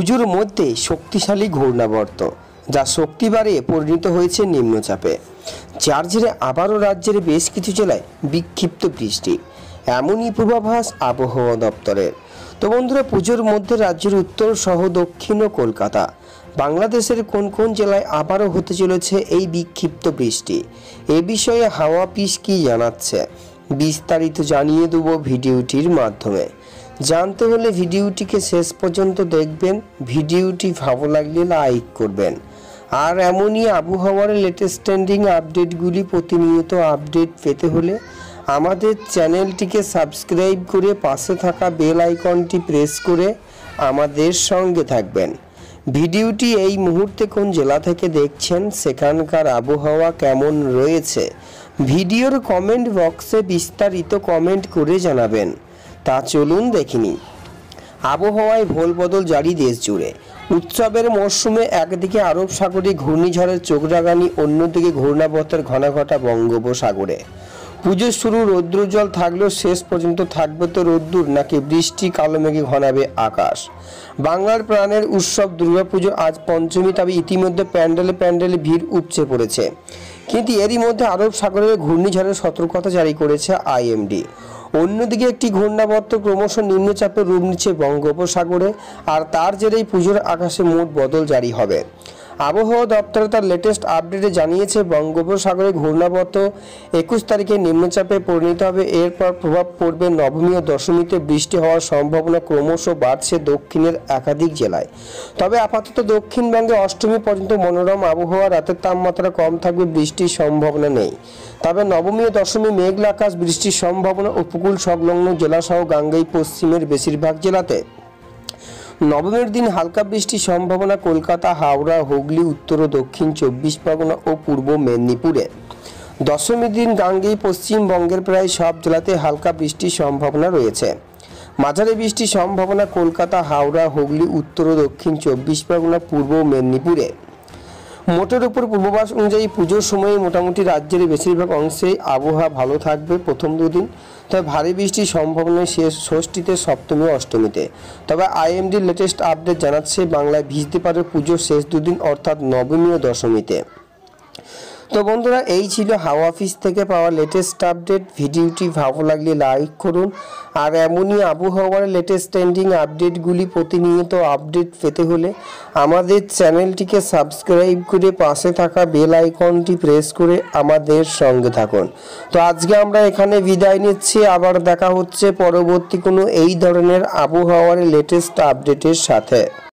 পুজোর মধ্যে শক্তিশালী ঘূর্ণাবর্ত যা শক্তি বাড়িয়ে পরিণত হয়েছে নিম্নচাপে, যার জেরে আবারও রাজ্যের বেশ কিছু জেলায় বিক্ষিপ্ত বৃষ্টি, এমনই পূর্বাভাস আবহাওয়া দপ্তরের। তো বন্ধুরা, পুজোর মধ্যে রাজ্যের উত্তর সহ দক্ষিণ ও কলকাতা, বাংলাদেশের কোন কোন জেলায় আবারও হতে চলেছে এই বিক্ষিপ্ত বৃষ্টি, এ বিষয়ে হাওয়া অফিস কি জানাচ্ছে বিস্তারিত জানিয়ে দেব ভিডিওটির মাধ্যমে। জানতে হলে ভিডিওটিকে শেষ পর্যন্ত দেখবেন। ভিডিওটি ভালো লাগলে লাইক করবেন। আর এমনই আবহাওয়ার লেটেস্ট ট্রেন্ডিং আপডেটগুলি প্রতিনিয়ত আপডেট পেতে হলে আমাদের চ্যানেলটিকে সাবস্ক্রাইব করে পাশে থাকা বেল আইকনটি প্রেস করে আমাদের সঙ্গে থাকবেন। ভিডিওটি এই মুহূর্তে কোন জেলা থেকে দেখছেন, সেখানকার আবহাওয়া কেমন রয়েছে, ভিডিওর কমেন্ট বক্সে বিস্তারিত কমেন্ট করে জানাবেন। তা চলুন দেখিনি। আবহাওয়ায় ভোলবদল জারি দেশ জুড়ে। উৎসবের মরশুমে একদিকে আরব সাগরে ঘূর্ণিঝড়ের চোখরাগানি, অন্যদিকে ঘূর্ণাবর্তের ঘনাঘটা বঙ্গোপসাগরে। পুজোর শুরু রৌদ্রোজ্জ্বল থাকলেও শেষ পর্যন্ত থাকবে তো রোদ্দুর নাকি বৃষ্টি, কালো মেঘে ঘনাবে আকাশ। বাংলার প্রাণের উৎসব দুর্গাপুজো আজ পঞ্চমী, তবে ইতিমধ্যে প্যান্ডেলে ভিড় উপচে পড়েছে। কিন্তু এরই মধ্যে আরব সাগরের ঘূর্ণিঝড়ের সতর্কতা জারি করেছে আইএমডি। অন্যদিকে একটি ঘূর্ণাবর্ত ক্রমশ নিম্নচাপের রূপ নিচ্ছে বঙ্গোপসাগরে, আর তার জেরেই পুজোর আকাশে মোট বদল জারি হবে। আবহাওয়া দপ্তর তার লেটেস্ট আপডেটে জানিয়েছে, বঙ্গোপসাগরে ঘূর্ণাবর্ত 21 তারিখে নিম্নচাপে পরিণত হবে। এরপর প্রভাব পড়বে নবমী ও দশমীতে। বৃষ্টি হওয়ার সম্ভাবনা ক্রমশ বাড়ছে দক্ষিণের একাধিক জেলায়। তবে আপাতত দক্ষিণবঙ্গে অষ্টমী পর্যন্ত মনোরম আবহাওয়া, রাতের তাপমাত্রা কম থাকবে, বৃষ্টির সম্ভাবনা নেই। তবে নবমী ও দশমী মেঘলা আকাশ, বৃষ্টির সম্ভাবনা উপকূল সংলগ্ন জেলাসহ গাঙ্গেয় পশ্চিমের বেশিরভাগ জেলাতে। নবমীর দিন হালকা বৃষ্টির সম্ভাবনা কলকাতা, হাওড়া, হুগলি, উত্তর ও দক্ষিণ 24 পরগনা ও পূর্ব মেদিনীপুরে। দশমীর দিন গাঙ্গেয় পশ্চিমবঙ্গের প্রায় সব জেলাতে হালকা বৃষ্টির সম্ভাবনা রয়েছে। মাঝারি বৃষ্টির সম্ভাবনা কলকাতা, হাওড়া, হুগলি, উত্তর ও দক্ষিণ 24 পরগনা, পূর্ব মেদিনীপুরে। মোটের উপর পূর্বাভাস অনুযায়ী পুজোর সময়ে মোটামুটি রাজ্যের বেশিরভাগ অংশেই আবহাওয়া ভালো থাকবে প্রথম দুদিন। তবে ভারী বৃষ্টির সম্ভাবনা শেষ ষষ্ঠীতে, সপ্তমী ও অষ্টমীতে। তবে আইএমডির লেটেস্ট আপডেট জানাচ্ছে, বাংলায় ভিজতে পারে পুজোর শেষ দুদিন, অর্থাৎ নবমী ও দশমীতে। তো বন্ধুরা, এই ছিল হাওয়া অফিস থেকে পাওয়া লেটেস্ট আপডেট। ভিডিওটি ভালো লাগলে লাইক করুন। আর এমনই আবহাওয়ার লেটেস্ট ট্রেন্ডিং আপডেটগুলি প্রতিনিয়ত আপডেট পেতে হলে আমাদের চ্যানেলটিকে সাবস্ক্রাইব করে পাশে থাকা বেল আইকনটি প্রেস করে আমাদের সঙ্গে থাকুন। তো আজকে আমরা এখানে বিদায় নিচ্ছি। আবার দেখা হচ্ছে পরবর্তী কোনো এই ধরনের আবহাওয়ার লেটেস্ট আপডেটের সাথে।